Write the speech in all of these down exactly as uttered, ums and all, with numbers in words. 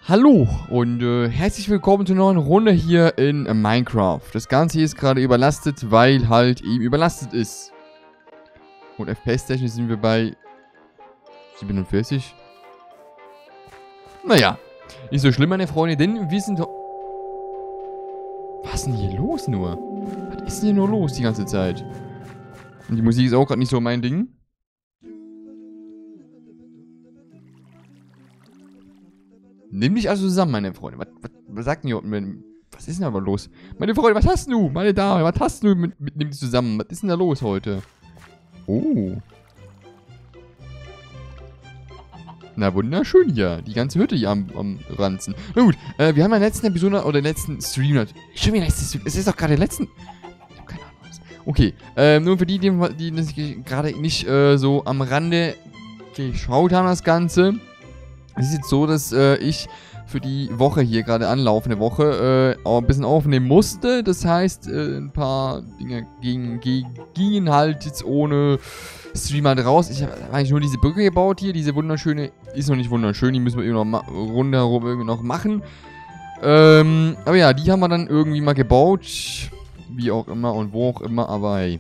Hallo und äh, herzlich willkommen zur neuen Runde hier in äh, Minecraft. Das Ganze hier ist gerade überlastet, weil halt eben überlastet ist. Und F P S-technisch sind wir bei siebenundvierzig. Naja, nicht so schlimm, meine Freunde, denn wir sind doch... Was ist denn hier los nur? Was ist denn hier nur los die ganze Zeit? Und die Musik ist auch gerade nicht so mein Ding. Nimm dich also zusammen, meine Freunde. Was, was, was sagt denn hier unten? Was ist denn aber los? Meine Freunde, was hast du? Meine Dame, was hast du mit, mit nimm dich zusammen? Was ist denn da los heute? Oh. Na, wunderschön hier. Die ganze Hütte hier am, am Ranzen. Na gut, äh, wir haben in der letzten Episode, oder letzten Stream, schon wieder letzten Stream. Es ist doch gerade der letzten... Ich hab keine Ahnung was. Okay, ähm, nur für die, die, die, die gerade nicht äh, so am Rande geschaut haben, das Ganze. Es ist jetzt so, dass äh, ich für die Woche hier, gerade anlaufende Woche, äh, auch ein bisschen aufnehmen musste. Das heißt, äh, ein paar Dinge gingen, gingen halt jetzt ohne Stream halt raus. Ich habe eigentlich nur diese Brücke gebaut hier. Diese wunderschöne, ist noch nicht wunderschön, die müssen wir eben noch rundherum irgendwie noch machen. Ähm, aber ja, die haben wir dann irgendwie mal gebaut. Wie auch immer und wo auch immer, aber hey.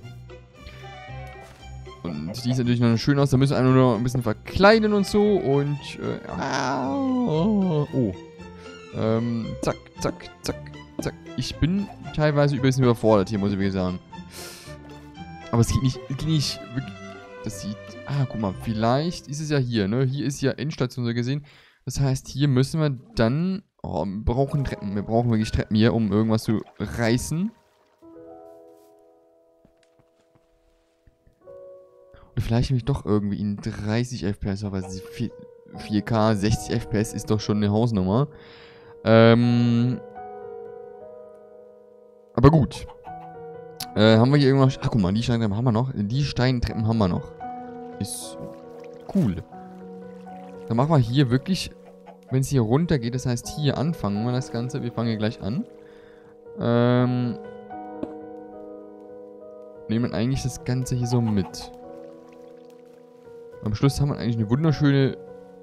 Und die sieht natürlich noch schön aus, da müssen wir einfach nur noch ein bisschen verkleiden und so und, äh, oh, oh. Ähm, zack, zack, zack, zack. Ich bin teilweise ein bisschen überfordert hier, muss ich wirklich sagen. Aber es geht nicht, es geht nicht wirklich, das sieht, ah, guck mal, vielleicht ist es ja hier, ne, hier ist ja Endstation so gesehen. Das heißt, hier müssen wir dann, oh, wir brauchen Treppen, wir brauchen wirklich Treppen hier, um irgendwas zu reißen. Und vielleicht nämlich doch irgendwie in dreißig F P S, aber vier K, sechzig F P S ist doch schon eine Hausnummer. Ähm. Aber gut. Äh, haben wir hier irgendwas... Ach, guck mal, die Steintreppen haben wir noch. Die Steintreppen haben wir noch. Ist cool. Dann machen wir hier wirklich, wenn es hier runter geht, das heißt hier anfangen wir das Ganze. Wir fangen hier gleich an. Ähm. Nehmen eigentlich das Ganze hier so mit. Am Schluss haben wir eigentlich eine wunderschöne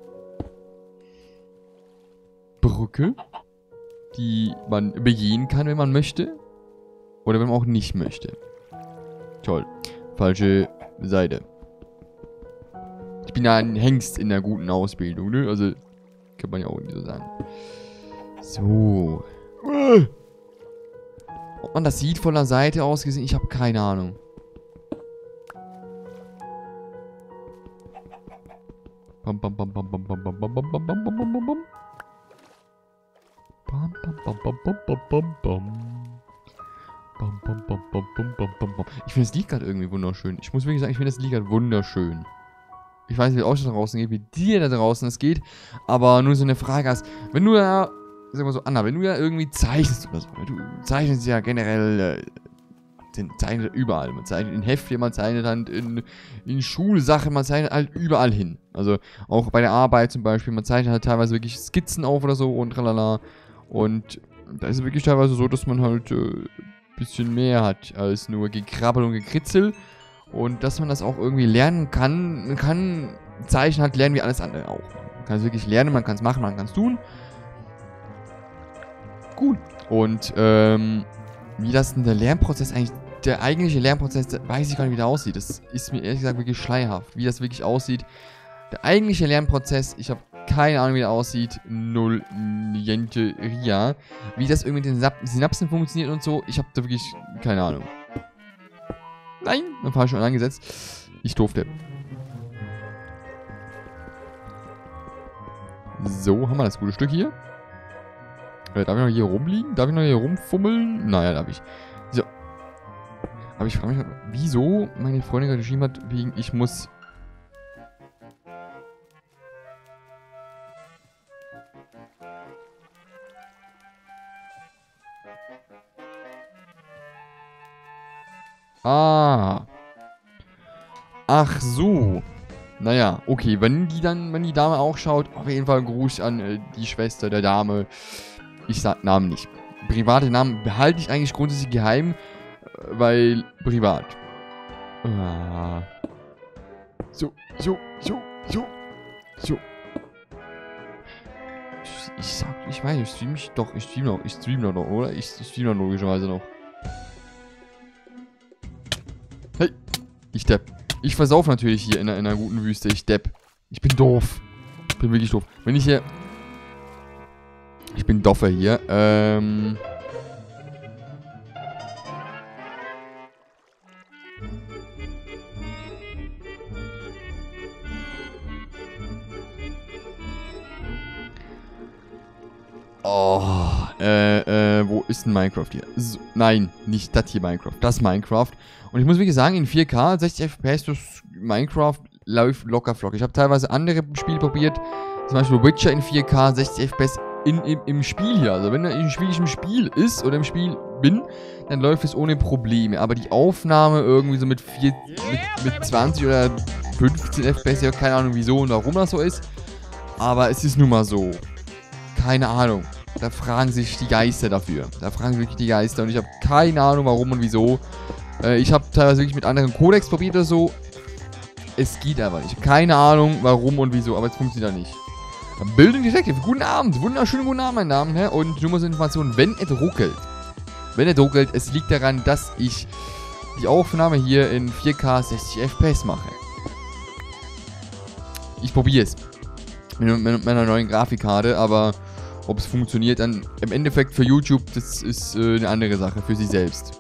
Brücke, die man begehen kann, wenn man möchte. Oder wenn man auch nicht möchte. Toll. Falsche Seite. Ich bin ja ein Hengst in der guten Ausbildung, ne? Also, kann man ja auch nicht so sagen. So. Ob man das sieht von der Seite aus gesehen, ich habe keine Ahnung. Bam bam bam bam bam bam bam bam bam bam bam bam bam bam bam. Bam bam bam bam bam bam bam bam. Bam bam bam bam bam bam bam bam. Ich finde das Lied gerade irgendwie wunderschön. Ich muss wirklich sagen, ich finde das Lied gerade wunderschön. Ich weiß nicht, wie es euch da draußen geht, wie dir da draußen es geht, aber nur so eine Frage hast. Wenn du ja, sag mal so, Anna, wenn du ja irgendwie zeichnest oder so, du zeichnest ja generell, äh, den zeichnet überall. Man zeichnet in Heftchen, man zeichnet halt in, in Schulsachen, man zeichnet halt überall hin. Also auch bei der Arbeit zum Beispiel, man zeichnet halt teilweise wirklich Skizzen auf oder so und tralala. Und da ist es wirklich teilweise so, dass man halt ein äh, bisschen mehr hat als nur Gekrabbel und Gekritzel. Und dass man das auch irgendwie lernen kann. Man kann Zeichnen halt lernen wie alles andere auch. Man kann es wirklich lernen, man kann es machen, man kann es tun. Gut. Und ähm, wie das denn der Lernprozess eigentlich, der eigentliche Lernprozess, weiß ich gar nicht, wie der aussieht. Das ist mir ehrlich gesagt wirklich schleierhaft, wie das wirklich aussieht. Der eigentliche Lernprozess, ich habe keine Ahnung, wie der aussieht. Null Niente Ria. Wie das irgendwie mit den Synapsen funktioniert und so, ich habe da wirklich keine Ahnung. Nein, mein Fall schon angesetzt. Ich durfte. So, haben wir das gute Stück hier. Äh, darf ich noch hier rumliegen? Darf ich noch hier rumfummeln? Naja, darf ich. So. Aber ich frage mich, wieso meine Freundin gerade geschrieben hat, wegen ich muss... Ah. Ach so. Naja, okay, wenn die dann, wenn die Dame auch schaut, auf jeden Fall Gruß an äh, die Schwester der Dame. Ich sag Namen nicht. Private Namen behalte ich eigentlich grundsätzlich geheim, äh, weil privat. Ah. So, so, so, so, so. ich sag, ich weiß, ich stream mich doch, ich stream noch, ich stream noch, oder? Ich, ich stream noch logischerweise noch. Hey, ich depp. Ich versauf natürlich hier in einer, in einer guten Wüste, ich depp. Ich bin doof. Ich bin wirklich doof. Wenn ich hier... Ich bin Doffer hier, ähm... Oh, äh, äh, wo ist denn Minecraft hier? So, nein, nicht das hier Minecraft, das Minecraft. Und ich muss wirklich sagen, in vier K, sechzig F P S, das Minecraft läuft locker flock. Ich habe teilweise andere Spiele probiert, zum Beispiel Witcher in vier K, sechzig F P S in, im, im Spiel hier. Also wenn er in Spiel, im Spiel ist oder im Spiel bin, dann läuft es ohne Probleme. Aber die Aufnahme irgendwie so mit, vier, mit, mit zwanzig oder fünfzehn F P S, ja, keine Ahnung wieso und warum das so ist. Aber es ist nun mal so. Keine Ahnung. Da fragen sich die Geister dafür. Da fragen sich wirklich die Geister. Und ich habe keine Ahnung, warum und wieso. Äh, ich habe teilweise wirklich mit anderen Codecs probiert oder so. Es geht aber nicht. Ich habe keine Ahnung, warum und wieso. Aber es funktioniert nicht. Building Detective. Guten Abend. Wunderschönen guten Abend, meine Damen und Herren. Und nur mal so Informationen. Wenn es ruckelt. Wenn es ruckelt, es liegt daran, dass ich die Aufnahme hier in vier K sechzig F P S mache. Ich probiere es. Mit meiner neuen Grafikkarte, aber ob es funktioniert dann im Endeffekt für YouTube, das ist äh, eine andere Sache für sie selbst.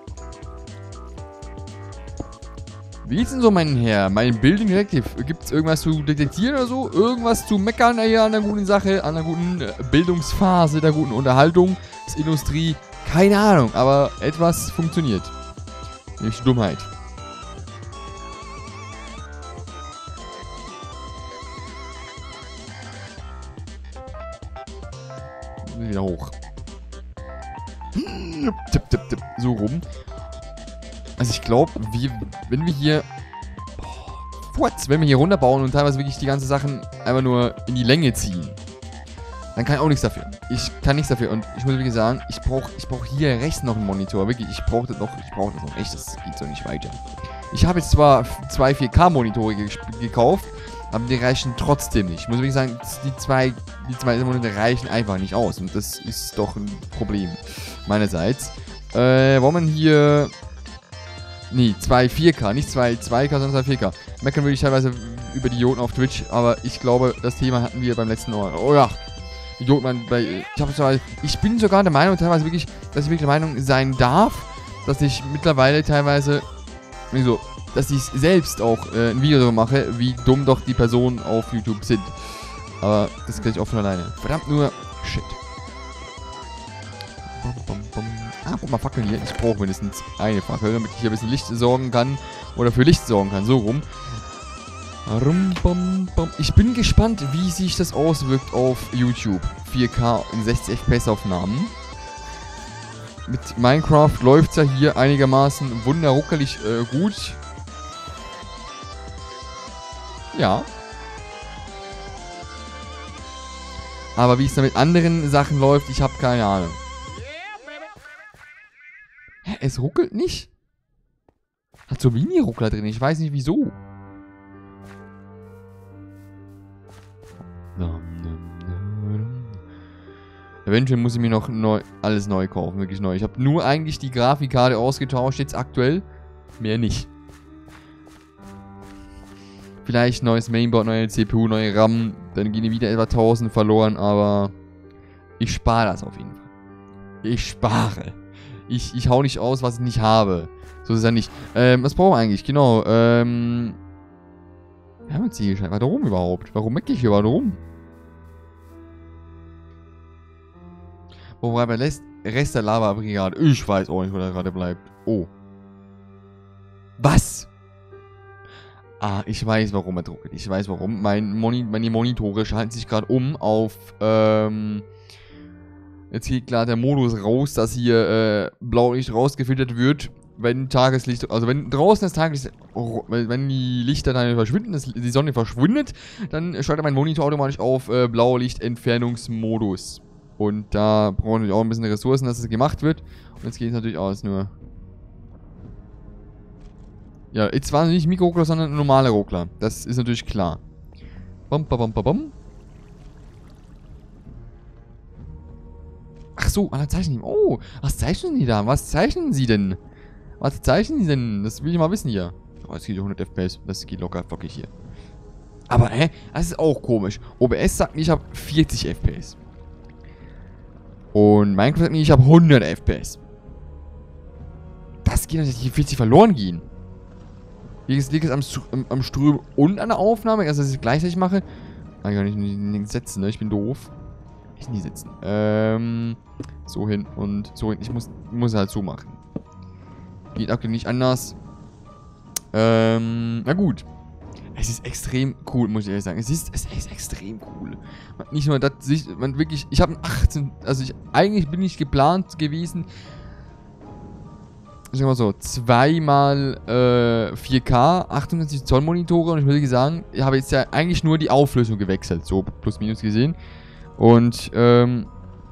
Wie geht's denn so, mein Herr? Mein Building Detective, gibt es irgendwas zu detektieren oder so? Irgendwas zu meckern hier an der guten Sache, an der guten Bildungsphase, der guten Unterhaltungsindustrie? Keine Ahnung, aber etwas funktioniert. Nämlich Dummheit. Wieder hoch. Tipp, tipp, tipp. So rum. Also ich glaube, wir, wenn wir hier... Boah, wenn wir hier runterbauen und teilweise wirklich die ganzen Sachen einfach nur in die Länge ziehen, dann kann ich auch nichts dafür. Ich kann nichts dafür. Und ich muss wirklich sagen, ich brauche ich brauch hier rechts noch einen Monitor. Wirklich, ich brauche das noch. Ich brauche das noch. Echt, das geht so nicht weiter. Ich habe jetzt zwar zwei vier K Monitore ge gekauft, aber die reichen trotzdem nicht. Ich muss wirklich sagen, die zwei, die zwei Monate reichen einfach nicht aus. Und das ist doch ein Problem meinerseits. Äh, wollen wir hier... Nee, zwei vier K, nicht zwei zwei K, sondern zwei vier K. Meckern würde ich teilweise über die Idioten auf Twitch, aber ich glaube, das Thema hatten wir beim letzten Mal. Oh ja, Idioten bei... Ich, hab zwar, ich bin sogar der Meinung, teilweise wirklich, dass ich wirklich der Meinung sein darf, dass ich mittlerweile teilweise... Wieso? Dass ich selbst auch äh, ein Video darüber mache, wie dumm doch die Personen auf YouTube sind. Aber das kriege ich auch von alleine. Verdammt nur Shit. Bum, bum, bum. Ah, guck mal, Fackeln hier. Ich brauche mindestens eine Fackel, damit ich hier ein bisschen Licht sorgen kann. Oder für Licht sorgen kann, so rum. Rum, bum, bum. Ich bin gespannt, wie sich das auswirkt auf YouTube. vier K in sechzig F P S Aufnahmen. Mit Minecraft läuft es ja hier einigermaßen wunderruckelig äh, gut. Ja. Aber wie es dann mit anderen Sachen läuft, ich habe keine Ahnung. Hä, es ruckelt nicht? Hat so Mini-Ruckler drin, ich weiß nicht wieso. Eventuell muss ich mir noch neu, alles neu kaufen, wirklich neu. Ich habe nur eigentlich die Grafikkarte ausgetauscht, jetzt aktuell. Mehr nicht. Vielleicht neues Mainboard, neue C P U, neue RAM. Dann gehen die wieder etwa tausend verloren, aber ich spare das auf jeden Fall. Ich spare. Ich, ich hau nicht aus, was ich nicht habe. So ist es ja nicht. Ähm, was brauchen wir eigentlich? Genau, ähm... Wir haben jetzt hier gescheit. Warum überhaupt? Warum meck ich hier? Warum? Wo bleibt der Rest, Rest der Lava-Brigade? Ich weiß auch nicht, wo der gerade bleibt. Oh. Was? Ah, ich weiß, warum er druckt. Ich weiß, warum. Mein Moni meine Monitore schalten sich gerade um auf, ähm... Jetzt geht klar der Modus raus, dass hier äh, Blaulicht rausgefiltert wird, wenn Tageslicht, also wenn draußen das Tageslicht, oh, wenn die Lichter dann verschwinden, das, die Sonne verschwindet, dann schaltet mein Monitor automatisch auf äh, Blaulicht-Entfernungsmodus. Und da brauchen wir auch ein bisschen Ressourcen, dass es gemacht wird. Und jetzt geht es natürlich aus nur. Ja, jetzt war es nicht Mikro-Ruckler, sondern ein normaler Ruckler. Das ist natürlich klar. Bum, bum, bum, bum. so, ah, zeichnen die. Oh, was zeichnen die da? Was zeichnen sie denn? Was zeichnen sie denn? Das will ich mal wissen hier. Oh, es geht hundert F P S. Das geht locker flockig hier. Aber, hä? Das ist auch komisch. O B S sagt mir, ich habe vierzig F P S. Und Minecraft sagt mir, ich habe hundert F P S. Das geht natürlich, hier vierzig verloren gehen. Liegt es am, am, am Strömen und an der Aufnahme, also dass ich es gleichzeitig mache. Ah, ich kann nicht, nicht, nicht setzen, ne? Ich bin doof. Ich nie setzen. Ähm, so hin und so hin. Ich muss, muss halt so machen. Geht aktuell nicht anders. Ähm, na gut. Es ist extrem cool, muss ich ehrlich sagen. Es ist, es ist extrem cool. Nicht nur das, man wirklich, ich habe achtzehn, also ich, eigentlich bin ich geplant gewesen, ich sag mal so, zweimal äh, vier K, achtundzwanzig Zoll Monitore und ich würde sagen, ich habe jetzt ja eigentlich nur die Auflösung gewechselt, so plus minus gesehen. Und, ähm,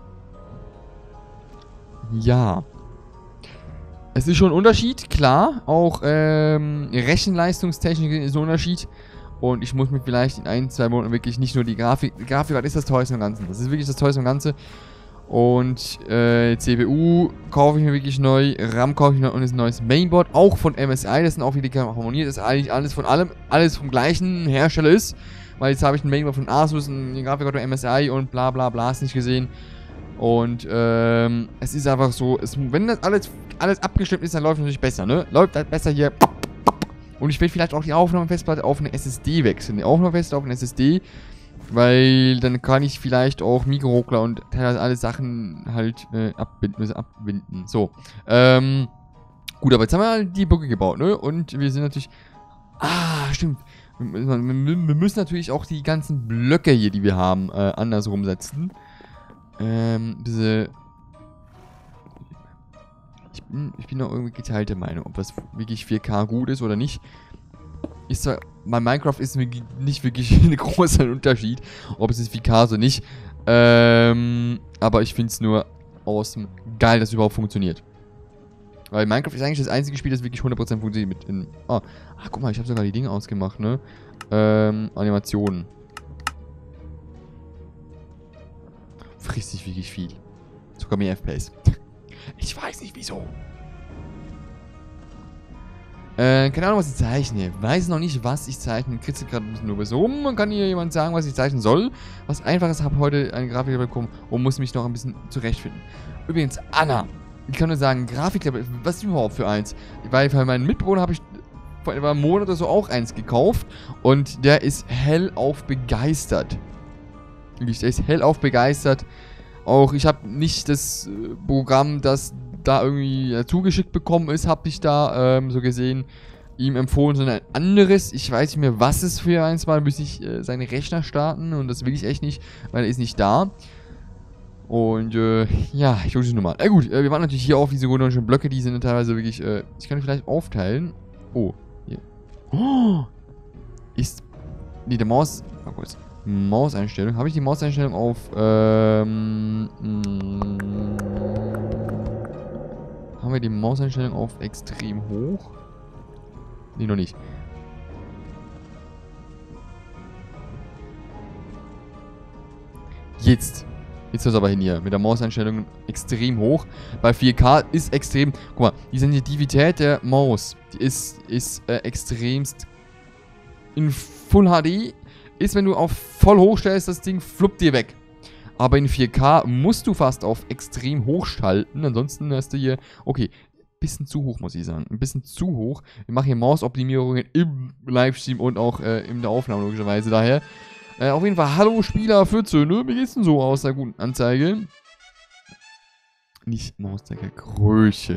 ja. Es ist schon ein Unterschied, klar. Auch ähm, Rechenleistungstechnik ist ein Unterschied. Und ich muss mir vielleicht in ein, zwei Monaten wirklich nicht nur die Grafik... Die Grafik, was ist das teuerste im Ganzen? Das ist wirklich das teuerste im Ganzen. Und äh, C P U kaufe ich mir wirklich neu. RAM kaufe ich mir und ist ein neues Mainboard. Auch von M S I. Das sind auch wieder harmoniert. Das ist eigentlich alles von allem. Alles vom gleichen Hersteller ist. Weil jetzt habe ich ein Mainboard von Asus, ein Grafikkarte von M S I und bla bla bla. Hast nicht gesehen. Und ähm, es ist einfach so, es, wenn das alles, alles abgestimmt ist, dann läuft es natürlich besser, ne? Läuft halt besser hier. Und ich werde vielleicht auch die Aufnahmefestplatte auf eine S S D wechseln. Die Aufnahmefestplatte auf eine S S D, weil dann kann ich vielleicht auch Mikroruckler und teilweise alle Sachen halt äh, abbinden, also abbinden. So. Ähm, gut, aber jetzt haben wir halt die Brücke gebaut, ne? Und wir sind natürlich... Ah, stimmt. Wir, wir müssen natürlich auch die ganzen Blöcke hier, die wir haben, äh, andersrum setzen. Ähm, diese... Ich bin, ich bin noch irgendwie geteilter Meinung, ob das wirklich vier K gut ist oder nicht. Ist zwar, bei Minecraft ist nicht wirklich ein großer Unterschied, ob es ist vier K oder nicht. Ähm, aber ich finde es nur awesome geil, dass es überhaupt funktioniert. Weil Minecraft ist eigentlich das einzige Spiel, das wirklich hundert Prozent funktioniert mit in... Ah, ach, guck mal, ich habe sogar die Dinge ausgemacht, ne? Ähm, Animationen. Frisst sich wirklich viel. Sogar mehr F P S. Ich weiß nicht wieso. Äh, keine Ahnung, was ich zeichne. Weiß noch nicht, was ich zeichne. Kritzelt gerade ein bisschen nur so rum. Man kann hier jemand sagen, was ich zeichnen soll. Was einfaches, habe heute eine Grafik bekommen und muss mich noch ein bisschen zurechtfinden. Übrigens, Anna. Ich kann nur sagen, Grafik, was ist überhaupt für eins? Weil für meinen Mitbewohner habe ich vor etwa einem Monat oder so auch eins gekauft. Und der ist hellauf begeistert. Der ist hellauf begeistert. Auch ich habe nicht das äh, Programm, das da irgendwie äh, zugeschickt bekommen ist, habe ich da ähm, so gesehen ihm empfohlen, sondern ein anderes. Ich weiß nicht mehr, was es für eins war. Da müsste ich äh, seine Rechner starten und das will ich echt nicht, weil er ist nicht da. Und äh, ja, ich hole es nur mal. Na äh, gut, äh, wir waren natürlich hier auf diese wunderschönen Blöcke, die sind teilweise wirklich, äh, ich kann die vielleicht aufteilen. Oh, hier. Oh, ist, nee, der Maus, mal kurz. Mauseinstellung. Habe ich die Mauseinstellung auf, ähm, mh, haben wir die Mauseinstellung auf extrem hoch? Nee, noch nicht. Jetzt. Jetzt ist das aber hin hier. Mit der Mauseinstellung extrem hoch. Bei vier K ist extrem... Guck mal, die Sensitivität der Maus, die ist, ist äh, extremst in Full H D. Ist, wenn du auf voll hoch stellst, das Ding fluppt dir weg. Aber in vier K musst du fast auf extrem hoch schalten. Ansonsten hast du hier... Okay, bisschen zu hoch, muss ich sagen. Ein bisschen zu hoch. Wir machen hier Mausoptimierungen im Livestream und auch äh, in der Aufnahme logischerweise. Daher, äh, auf jeden Fall, hallo Spieler vierzehn, ne? Wie geht's denn so aus der guten Anzeige? Nicht Mauszeigergröße.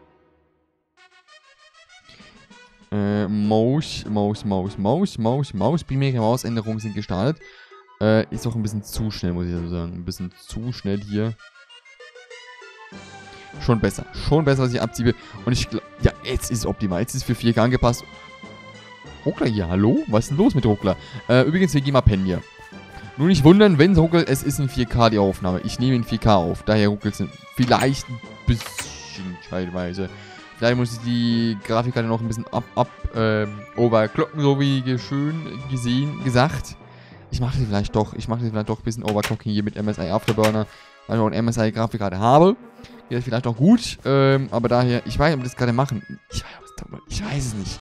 Äh, Maus, Maus, Maus, Maus, Maus, Maus. Primäre Mausänderungen sind gestartet. Äh, ist auch ein bisschen zu schnell, muss ich so sagen. Ein bisschen zu schnell hier. Schon besser. Schon besser, was ich abziehe. Und ich glaube, ja, jetzt ist es optimal. Jetzt ist es für vier K angepasst. Ruckler hier, hallo? Was ist denn los mit Ruckler? Äh, übrigens, wir gehen mal pennen hier. Nur nicht wundern, wenn es ruckelt, es ist in vier K die Aufnahme. Ich nehme in vier K auf. Daher ruckelt es vielleicht ein bisschen teilweise. Vielleicht muss ich die Grafikkarte noch ein bisschen ab, ab, ähm, overclocken, so wie schön gesehen, gesagt. Ich mache sie vielleicht doch, ich mache sie vielleicht doch ein bisschen Overclocking hier mit M S I Afterburner. weil ich auch eine M S I-Grafikkarte habe. Die ist vielleicht auch gut, ähm, aber daher, ich weiß nicht, ob wir das gerade machen. Ich weiß, ich weiß es nicht.